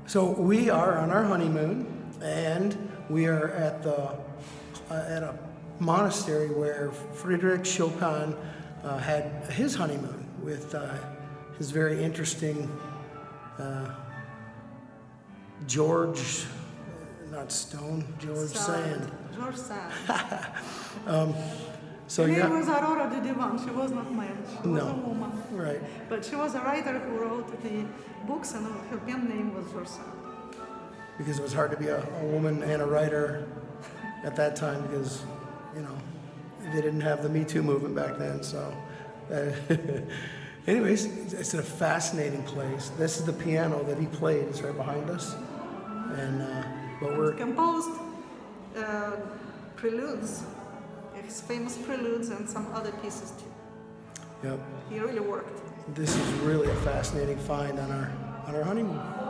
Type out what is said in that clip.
So we are on our honeymoon, and we are at a monastery where Friedrich Chopin had his honeymoon with his very interesting George, not Stone, George Sand. George Sand. So Her yeah. name was Aurora de Divan. She was not male. She was a woman. Right. But she was a writer who wrote the books, and her pen name was George Sand. Because it was hard to be a woman and a writer at that time, because, you know, they didn't have the Me Too movement back then. So, anyways, it's a fascinating place. This is the piano that he played. It's right behind us, and but we're composed preludes, his famous preludes, and some other pieces too. Yep. He really worked. This is really a fascinating find on our honeymoon.